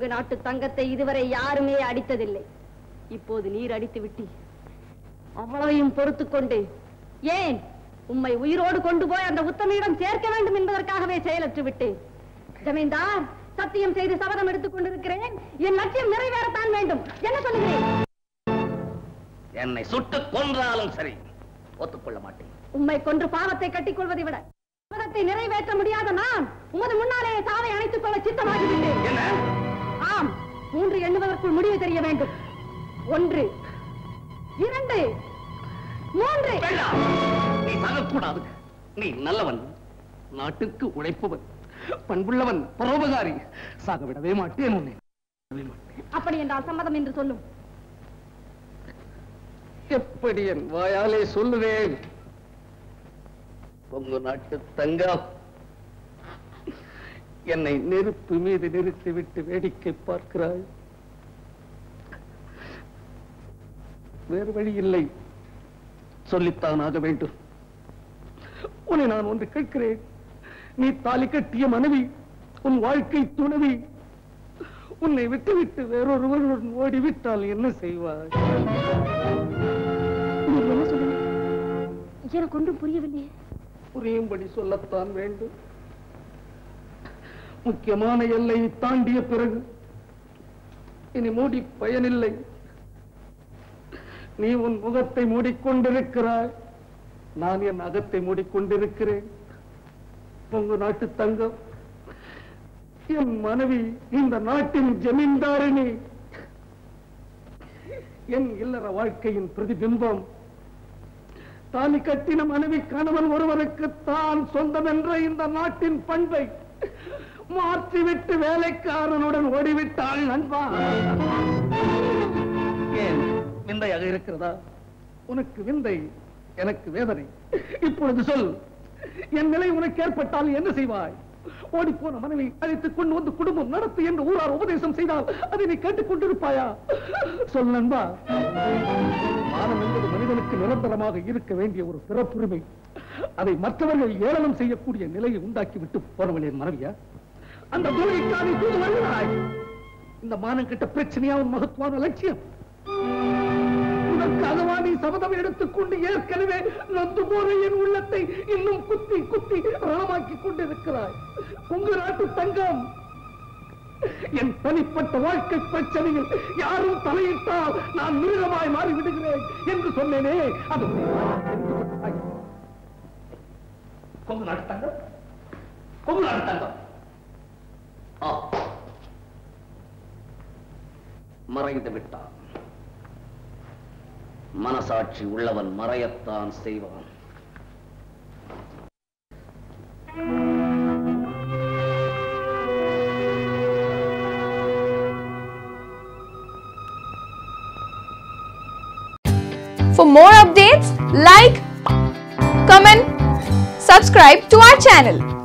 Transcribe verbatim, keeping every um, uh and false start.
கொங்கு நாட்டு தங்கத்தை இதுவரை யாருமே அடித்ததில்லை. இப்போது நீர் அடித்து விட்டி. அவ்வளவையும் பொறுத்துக் கொண்டு ஏன் உம்மை உயிரோடு கொண்டு போய் அந்த உத்தமையிடம் சேர்க்க வேண்டும் என்பதற்காகவே செயலற்று விட்டேன். ஜமீன்தார், சத்தியம் செய்து சபதம் எடுத்துக் கொண்டிருக்கிறேன். என் லட்சியம் நிறைவேறத்தான் வேண்டும். என்ன சொல்லுகிறேன்? என்னை சுட்டு கொன்றாலும் சரி, ஒத்துக்கொள்ள மாட்டேன். உம்மை கொன்று பாவத்தை கட்டிக் கொள்வதை விட சபதத்தை நிறைவேற்ற முடியாத நான் உமது முன்னாலே சாவை அணைத்துக் கொள்ள சித்தமாகிவிட்டேன். ஆம், மூன்று எண்ணுவதற்குள் முடிவு தெரிய வேண்டும். ஒன்று, இரண்டு, மூன்று. நீ சாகக்கூடாது. நீ நல்லவன், நாட்டுக்கு உழைப்பவன், பண்புள்ளவன், பரோபகாரி. சாக விடவே மாட்டேன் உன்னை. அப்படி என்றால் சம்மதம் என்று சொல்லும். எப்படி என் வாயாலே சொல்லுவேன்? கொங்கு நாட்டு தங்கம், என்னை நெருப்பு மீது நிறுத்திவிட்டு வேடிக்கை பார்க்கிறாய். வேறு வழி இல்லை, சொல்லித்தான் ஆக வேண்டும். உன்னை நான் ஒன்று கேட்கிறேன். நீ தாலி கட்டிய மனைவி, உன் வாழ்க்கை துணவி உன்னை விட்டுவிட்டு வேறொருவருடன் ஓடிவிட்டால் என்ன செய்வாய்? எனக்கு ஒன்றும் புரியவில்லையே. புரியும்படி சொல்லத்தான் வேண்டும். முக்கியமான எல்லையை தாண்டிய பிறகு இனி மூடி பயனில்லை. நீ உன் முகத்தை மூடிக்கொண்டிருக்கிறாய், நான் என் அகத்தை மூடிக்கொண்டிருக்கிறேன். கொங்கு நாட்டு தங்கம், என் மனைவி இந்த நாட்டின் ஜமீன்தாரிணி, என் இல்லற வாழ்க்கையின் பிரதிபிம்பம். தாலி கட்டின மனைவி கணவன் ஒருவருக்கு தான் சொந்தம் என்ற இந்த நாட்டின் பண்பை மாற்றிவிட்டு வேலைக்காரனுடன் ஓடிவிட்டாள் நண்பா. ஏன் விந்தையாக இருக்கிறதா? உனக்கு விந்தை, எனக்கு வேதனை. இப்பொழுது சொல், என் நிலை உனக்கு ஏற்பட்டால் என்ன செய்வாய்? ஓடி போன மனைவி அழைத்துக் கொண்டு வந்து குடும்பம் நடத்து என்று ஊரார் உபதேசம் செய்தால் அதை நீ கேட்டுக் கொண்டிருப்பாயா? சொல் நண்பா. மானம் என்பது மனிதனுக்கு நிரந்தரமாக இருக்க வேண்டிய ஒரு பிறப்புரிமை. அதை மற்றவர்கள் ஏளனம் செய்யக்கூடிய நிலையை உண்டாக்கி விட்டு போனவளே மனைவியா? அந்த தூளைக்கான தூது வருகிறாய். இந்த மானம் கிட்ட பிரச்சனையா உன் மகத்துவான லட்சியம்? அதவா நீ சபதம் எடுத்துக்கொண்டு ஏற்கனவே நொந்து போன என் உள்ளத்தை இன்னும் குத்தி குத்தி ரணமாக்கி கொண்டிருக்கிறாய். கொங்கு நாட்டு தங்கம், என் தனிப்பட்ட வாழ்க்கை பிரச்சனையில் யாரும் தலையிட்டால் நான் மிருகமாய் மாறிவிடுகிறேன் என்று சொன்னேனே, அது கொங்கு நாட்டு தங்கம், கொங்கு நாட்டு தங்கம் மறைந்து விட்டான். மனசாட்சி உள்ளவன் மறையத்தான் செய்வான். For more updates, like, comment, subscribe to our channel.